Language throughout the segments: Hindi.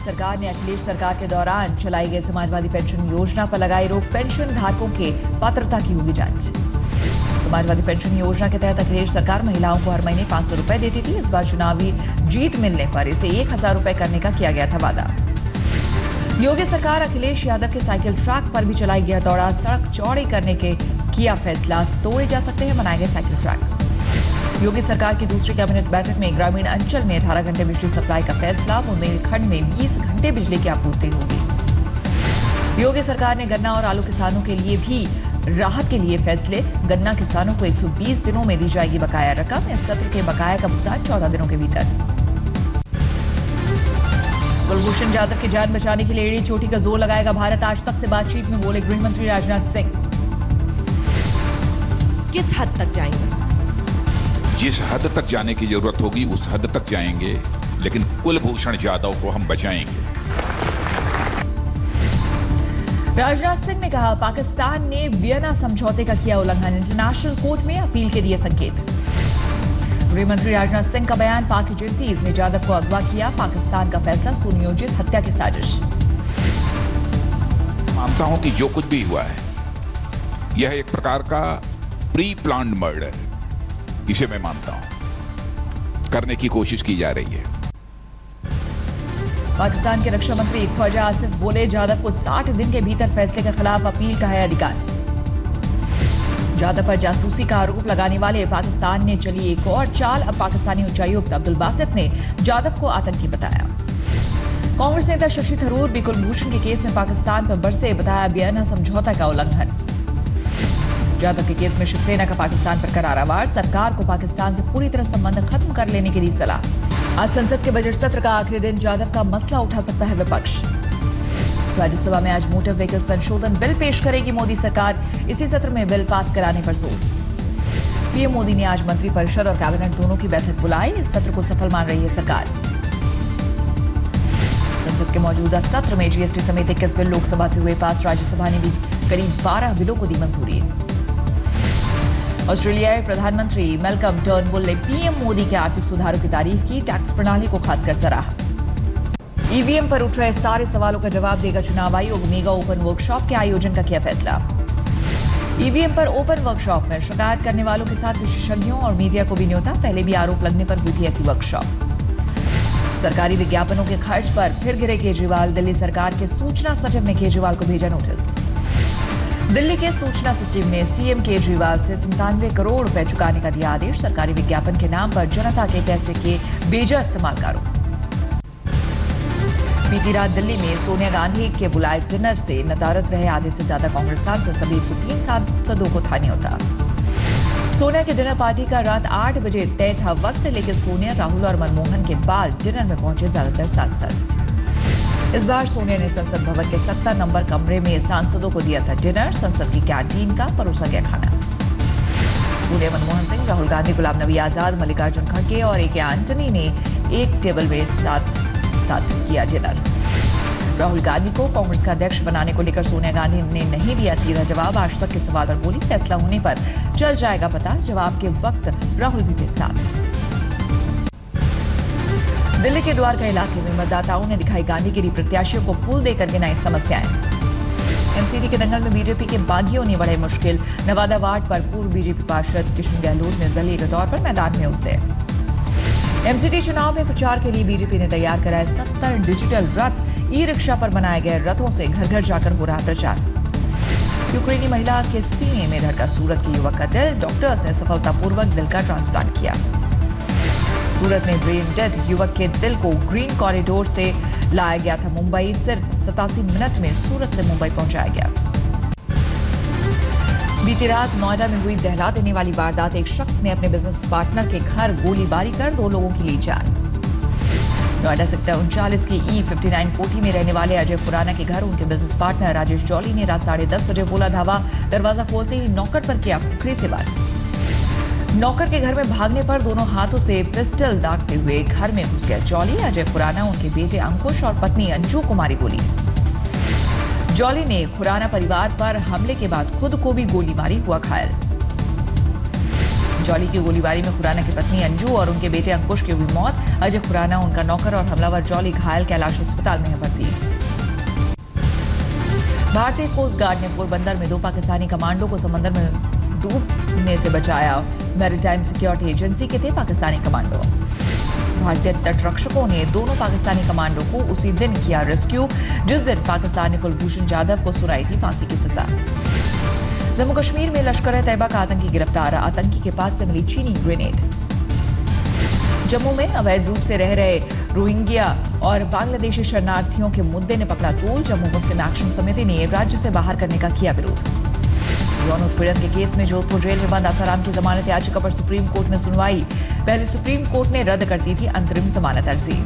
सरकार ने अखिलेश सरकार के दौरान चलाई गई समाजवादी पेंशन योजना पर लगाई रोक। पेंशन धारकों के पात्रता की होगी जांच। समाजवादी पेंशन योजना के तहत अखिलेश सरकार महिलाओं को हर महीने 500 रुपए देती थी। इस बार चुनावी जीत मिलने पर इसे 1000 रुपए करने का किया गया था वादा। योगी सरकार अखिलेश यादव के साइकिल ट्रैक पर भी चलाई गया दौरा। सड़क चौड़ी करने के किया फैसला, तोड़े जा सकते हैं बनाए गए साइकिल ट्रैक। योगी सरकार की दूसरी कैबिनेट बैठक में ग्रामीण अंचल में 18 घंटे बिजली सप्लाई का फैसला। बुंदेलखंड में 20 घंटे बिजली की आपूर्ति होगी। योगी सरकार ने गन्ना और आलू किसानों के लिए भी राहत के लिए फैसले। गन्ना किसानों को 120 दिनों में दी जाएगी बकाया रकम। इस सत्र के बकाया का भुगतान 14 दिनों के भीतर। कुलभूषण जाधव की जान बचाने के लिए एड़ी चोटी का जोर लगाएगा भारत। आज तक से बातचीत में बोले गृह मंत्री राजनाथ सिंह। किस हद तक जाएंगे? जिस हद तक जाने की जरूरत होगी उस हद तक जाएंगे, लेकिन कुलभूषण जाधव को हम बचाएंगे। राजनाथ सिंह ने कहा पाकिस्तान ने वियना समझौते का किया उल्लंघन। इंटरनेशनल कोर्ट में अपील के दिए संकेत। गृह मंत्री राजनाथ सिंह का बयान, पाक एजेंसीज ने जाधव को अगवा किया। पाकिस्तान का फैसला सुनियोजित हत्या की साजिश। मानता हूं कि जो कुछ भी हुआ है यह एक प्रकार का प्री प्लान्ड मर्डर, इसे मैं मानता हूं। करने की कोशिश की जा रही है। पाकिस्तान के रक्षा मंत्री ख्वाजा आसिफ बोले जाधव को 60 दिन के भीतर फैसले के खिलाफ अपील का है अधिकार। जाधव पर जासूसी का आरोप लगाने वाले पाकिस्तान ने चली एक और चाल। अब पाकिस्तानी उच्चायुक्त अब्दुल बासित ने जाधव को आतंकी बताया। कांग्रेस नेता शशि थरूर भी कुलभूषण के केस में पाकिस्तान पर बरसे, बताया वियना समझौता का उल्लंघन। जाधव के केस में शिवसेना का पाकिस्तान पर करारा वार। सरकार को पाकिस्तान से पूरी तरह संबंध खत्म कर लेने की दी सलाह। आज संसद के बजट सत्र का आखिरी दिन, जाधव का मसला उठा सकता है विपक्ष। राज्यसभा में आज मोटर व्हीकल संशोधन बिल पेश करेगी मोदी सरकार। इसी सत्र में बिल पास कराने पर जोर। पीएम मोदी ने आज मंत्रिपरिषद और कैबिनेट दोनों की बैठक बुलाई। इस सत्र को सफल मान रही है सरकार। संसद के मौजूदा सत्र में जीएसटी समेत 21 बिल लोकसभा से हुए पास। राज्यसभा ने भी करीब 12 बिलों को दी मंजूरी। ऑस्ट्रेलियाई प्रधानमंत्री मैल्कम टर्नबुल ने पीएम मोदी के आर्थिक सुधारों की तारीफ की। टैक्स प्रणाली को खासकर सराहा। ईवीएम पर उठ रहे सारे सवालों का जवाब देगा चुनाव आयोग। मेगा ओपन वर्कशॉप के आयोजन का किया फैसला। ईवीएम पर ओपन वर्कशॉप में शिकायत करने वालों के साथ विशेषज्ञों और मीडिया को भी न्योता। पहले भी आरोप लगने पर हुई थी ऐसी वर्कशॉप। सरकारी विज्ञापनों के खर्च पर फिर गिरे केजरीवाल। दिल्ली सरकार के सूचना सचिव ने केजरीवाल को भेजा नोटिस। दिल्ली के सूचना सचिव ने सीएम केजरीवाल से 97 करोड़ रुपए चुकाने का दिया आदेश। सरकारी विज्ञापन के नाम पर जनता के पैसे के बेजा इस्तेमाल का आरोप। बीती रात दिल्ली में सोनिया गांधी के बुलाए डिनर से नदारद रहे आधे से ज्यादा कांग्रेस सांसद। सभी 103 सांसदों को था न्योता। सोनिया के डिनर पार्टी का रात 8 बजे तय था वक्त, लेकिन सोनिया, राहुल और मनमोहन के बाद डिनर में पहुंचे ज्यादातर सांसद। इस बार सोनिया ने संसद भवन के 70 नंबर कमरे में सांसदों को दिया था डिनर। संसद की कैंटीन का परोसा गया खाना। सोनिया, मनमोहन सिंह, राहुल गांधी, गुलाम नबी आजाद, मल्लिकार्जुन खड़गे और ए के एंटनी ने एक टेबल में साथ किया डिनर। राहुल गांधी को कांग्रेस का अध्यक्ष बनाने को लेकर सोनिया गांधी ने नहीं दिया सीधा जवाब। आज तक के सवाल पर बोली, फैसला होने पर चल जाएगा पता। जवाब के वक्त राहुल भी थे साथ। दिल्ली के द्वारका इलाके में मतदाताओं ने दिखाई गांधीगिरी। प्रत्याशियों को फूल देकर गिनाई समस्याएं। एमसीडी के दंगल में बीजेपी के बागियों ने बढ़ाई मुश्किल। नवादा वार्ड पर पूर्व बीजेपी पार्षद किशन गहलोत निर्दलीय के तौर पर मैदान में उतरे। एमसीडी चुनाव में प्रचार के लिए बीजेपी ने तैयार कराए 70 डिजिटल रथ। ई रिक्शा पर बनाए गए रथों से घर घर जाकर हो रहा प्रचार। यूक्रेनी महिला के सीने में धड़का सूरत के युवक का दिल। डॉक्टर्स ने सफलतापूर्वक दिल का ट्रांसप्लांट किया। सूरत में ब्रेन डेड युवक के दिल को ग्रीन कॉरिडोर से लाया गया था मुंबई। सिर्फ 87 मिनट में सूरत से मुंबई पहुंचाया गया। बीती रात नोएडा में हुई दहला देने वाली वारदात। एक शख्स ने अपने बिजनेस पार्टनर के घर गोलीबारी कर 2 लोगों की ली जान। नोएडा सेक्टर 39 की E59 कोठी में रहने वाले अजय खुराना के घर उनके बिजनेस पार्टनर राजेश जॉली ने रात 10:30 बजे बोला धावा। दरवाजा खोलते ही नौकर पर किया खुखरी से वार। नौकर के घर में भागने पर दोनों हाथों से पिस्टल दागते हुए घर में घुस गया जॉली। अजय खुराना, उनके बेटे अंकुश और पत्नी अंजू को मारी गोली। जॉली ने खुराना परिवार पर हमले के बाद खुद को भी गोली मारी, हुआ घायल। जॉली की गोलीबारी में खुराना की पत्नी अंजू और उनके बेटे अंकुश की हुई मौत। अजय खुराना, उनका नौकर और हमलावर जॉली घायल, कैलाश अस्पताल में है भर्ती। भारतीय कोस्ट गार्ड ने पोरबंदर में 2 पाकिस्तानी कमांडो को समंदर में डूबने से बचाया। मैरीटाइम सिक्योरिटी एजेंसी के थे पाकिस्तानी कमांडो। भारतीय तटरक्षकों ने दोनों पाकिस्तानी कमांडो को उसी दिन किया रेस्क्यू जिस दिन पाकिस्तान ने कुलभूषण जाधव को सुनाई थी फांसी की सजा। जम्मू कश्मीर में लश्कर-ए-तैयबा का आतंकी गिरफ्तार, आतंकी के पास से मिली चीनी ग्रेनेड। जम्मू में अवैध रूप से रह रहे रोहिंग्या और बांग्लादेशी शरणार्थियों के मुद्दे ने पकड़ा तूल। जम्मू मुस्लिम एक्शन समिति ने राज्य से बाहर करने का किया विरोध। यौन उत्पीड़न के केस में जोधपुर जेल में बंद आसाराम की जमानत याचिका पर सुप्रीम कोर्ट में सुनवाई। पहले सुप्रीम कोर्ट ने रद्द कर दी थी अंतरिम जमानत अर्जी।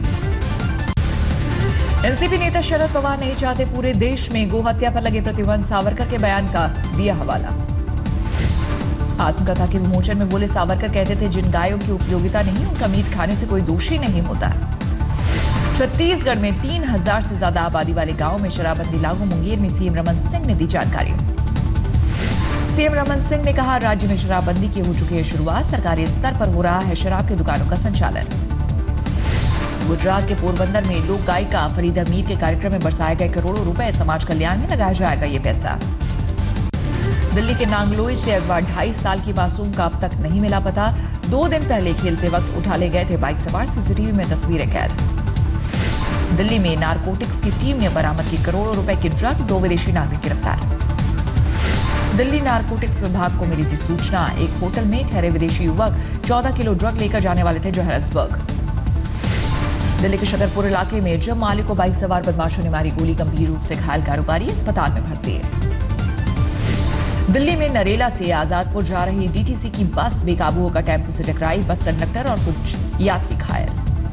एनसीपी नेता शरद पवार नहीं चाहते पूरे देश में गोहत्या पर लगे प्रतिबंध, सावरकर के बयान का दिया हवाला। आत्मकथा के विमोचन में बोले सावरकर कहते थे जिन गायों की उपयोगिता नहीं उनका मीट खाने से कोई दोषी नहीं होता। छत्तीसगढ़ में 3000 से ज्यादा आबादी वाले गांव में शराबबंदी लागू। मुंगेर में सीएम रमन सिंह ने दी जानकारी। सीएम रमन सिंह ने कहा राज्य में शराबबंदी की हो चुकी है शुरुआत, सरकारी स्तर पर हो रहा है शराब की दुकानों का संचालन। गुजरात के पोरबंदर में लोक गायिका फरीदा मीर के कार्यक्रम में बरसाए गए करोड़ों रुपए, समाज कल्याण में लगाया जाएगा ये पैसा। दिल्ली के नांगलोई से अगवा 2.5 साल की मासूम का अब तक नहीं मिला पता। 2 दिन पहले खेलते वक्त उठा ले गए थे बाइक सवार, सीसीटीवी में तस्वीरें कैद। दिल्ली में नारकोटिक्स की टीम ने बरामद की करोड़ों रुपए की ड्रग, 2 विदेशी नागरिक गिरफ्तार। दिल्ली नारकोटिक्स विभाग को मिली थी सूचना, एक होटल में ठहरे विदेशी युवक 14 किलो ड्रग लेकर जाने वाले थे जोहान्सबर्ग। दिल्ली के शकरपुर इलाके में जब मालिक को बाइक सवार बदमाशों ने मारी गोली, गंभीर रूप से घायल कारोबारी अस्पताल में भर्ती है। दिल्ली में नरेला से आजादपुर जा रही डीटीसी की बस बेकाबू होकर टेम्पो से टकराई, बस कंडक्टर और कुछ यात्री घायल।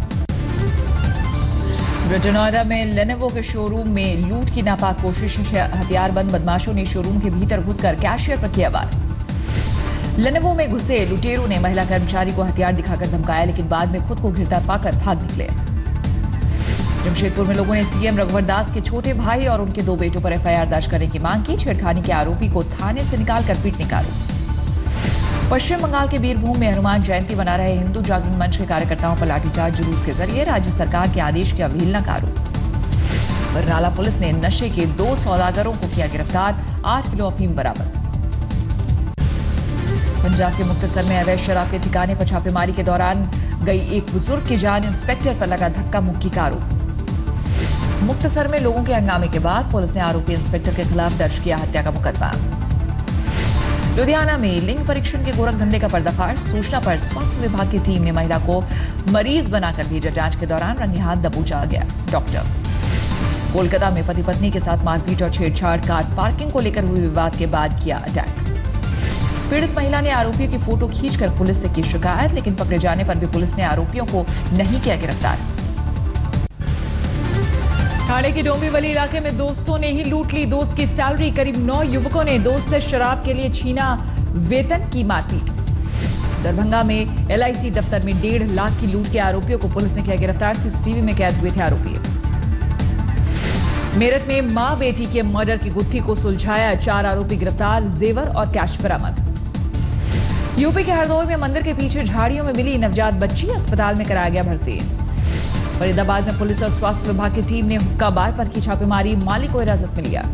ग्रेटर नोएडा में लेनोवो के शोरूम में लूट की नापाक कोशिश, हथियारबंद बदमाशों ने शोरूम के भीतर घुसकर कैशियर पर किया वार। लेनोवो में घुसे लुटेरों ने महिला कर्मचारी को हथियार दिखाकर धमकाया, लेकिन बाद में खुद को घिरता पाकर भाग निकले। जमशेदपुर में लोगों ने सीएम रघुवर दास के छोटे भाई और उनके 2 बेटों पर एफआईआर दर्ज करने की मांग की। छेड़खानी के आरोपी को थाने से निकालकर पीटने का आरोप। पश्चिम बंगाल के बीरभूम में हनुमान जयंती मना रहे हिंदू जागरण मंच के कार्यकर्ताओं पर लाठीचार्ज, जुलूस के जरिए राज्य सरकार के आदेश की अवहेलना का आरोप। बरनाला पुलिस ने नशे के 2 सौदागरों को किया गिरफ्तार, 8 किलो अफीम बरामद। पंजाब के मुक्तसर में अवैध शराब के ठिकाने पर छापेमारी के दौरान गई एक बुजुर्ग की जान, इंस्पेक्टर पर लगा धक्का मुक्की का आरोप। मुक्तसर में लोगों के हंगामे के बाद पुलिस ने आरोपी इंस्पेक्टर के खिलाफ दर्ज किया हत्या का मुकदमा। लुधियाना में लिंग परीक्षण के गोरख धंधे का पर्दाफाश, सूचना पर स्वास्थ्य विभाग की टीम ने महिला को मरीज बनाकर भेजा, जांच के दौरान रंगे हाथ दबोचा गया डॉक्टर। कोलकाता में पति पत्नी के साथ मारपीट और छेड़छाड़, कार पार्किंग को लेकर हुए विवाद के बाद किया अटैक। पीड़ित महिला ने आरोपियों की फोटो खींचकर पुलिस से की शिकायत, लेकिन पकड़े जाने पर भी पुलिस ने आरोपियों को नहीं किया गिरफ्तार। ठाणे के डोंबिवली इलाके में दोस्तों ने ही लूट ली दोस्त की सैलरी, करीब 9 युवकों ने दोस्त से शराब के लिए छीना वेतन की मारपीट। दरभंगा में एलआईसी दफ्तर में 1.5 लाख की लूट के आरोपियों को पुलिस ने किया गिरफ्तार, सीसीटीवी में कैद हुए थे आरोपी। मेरठ में मां बेटी के मर्डर की गुत्थी को सुलझाया, 4 आरोपी गिरफ्तार, जेवर और कैश बरामद। यूपी के हरदोई में मंदिर के पीछे झाड़ियों में मिली नवजात बच्ची, अस्पताल में कराया गया भर्ती। फरीदाबाद में पुलिस और स्वास्थ्य विभाग की टीम ने हुक्का बार पर की छापेमारी, मालिक को हिरासत में लिया।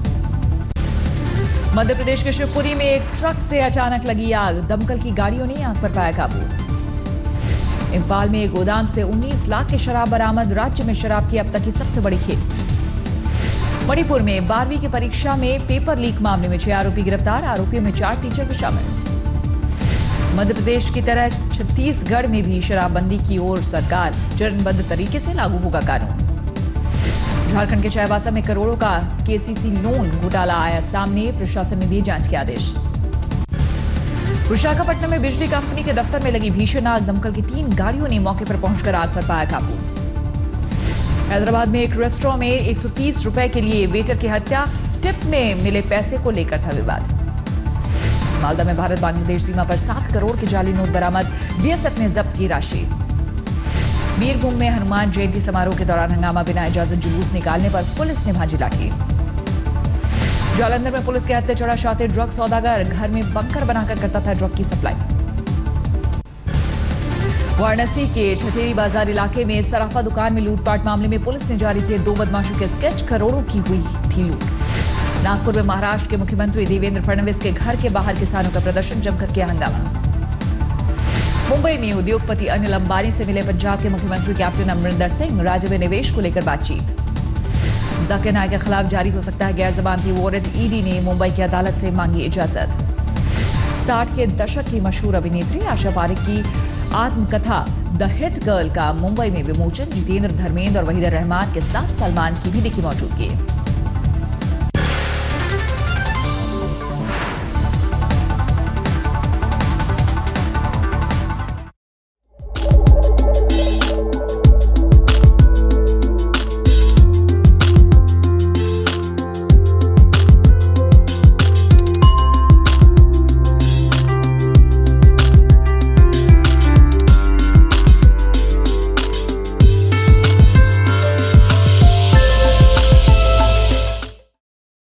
मध्य प्रदेश के शिवपुरी में एक ट्रक से अचानक लगी आग, दमकल की गाड़ियों ने आग पर पाया काबू। इंफाल में एक गोदाम से 19 लाख की शराब बरामद, राज्य में शराब की अब तक की सबसे बड़ी खेप। मणिपुर में 12वीं की परीक्षा में पेपर लीक मामले में 6 आरोपी गिरफ्तार, आरोपियों में 4 टीचर भी शामिल। मध्य प्रदेश की तरह छत्तीसगढ़ में भी शराबबंदी की ओर सरकार, चरणबद्ध तरीके से लागू होगा कानून। झारखंड के चाईबासा में करोड़ों का केसीसी लोन घोटाला आया सामने, प्रशासन ने दिए जांच के आदेश। विशाखापट्टनम में बिजली कंपनी के दफ्तर में लगी भीषण आग, दमकल की 3 गाड़ियों ने मौके पर पहुंचकर आग पर पाया काबू। हैदराबाद में एक रेस्टोरेंट में 130 रुपए के लिए वेटर की हत्या, टिप में मिले पैसे को लेकर था विवाद। मालदा में भारत बांग्लादेश सीमा पर 7 करोड़ के जाली नोट बरामद, बीएसएफ ने जब्त की राशि। बीरभूम में हनुमान जयंती समारोह के दौरान हंगामा, बिना इजाजत जुलूस निकालने पर पुलिस ने भांजी लाठी। जालंधर में पुलिस के हत्या चढ़ा शातिर ड्रग सौदागर, घर में बंकर बनाकर करता था ड्रग की सप्लाई। वाराणसी के ठठेरी बाजार इलाके में सराफा दुकान में लूटपाट मामले में पुलिस ने जारी किए 2 बदमाशों के स्केच। करोड़ों की हुई थी लूट। नागपुर में महाराष्ट्र के मुख्यमंत्री देवेंद्र फडणवीस के घर के बाहर किसानों का प्रदर्शन, जमकर किया हंगामा। मुंबई में उद्योगपति अनिल अंबानी से मिले पंजाब के मुख्यमंत्री कैप्टन अमरिंदर सिंह। राज्य में निवेश को लेकर बातचीत। जाकिर नायक के खिलाफ जारी हो सकता है गैर जमानती वारंट। ईडी ने मुंबई की अदालत से मांगी इजाजत। 60 के दशक की मशहूर अभिनेत्री आशा पारेख की आत्मकथा द हिट गर्ल का मुंबई में विमोचन। जितेंद्र, धर्मेंद्र और वहीदा रहमान के साथ सलमान की भी दिखी मौजूदगी।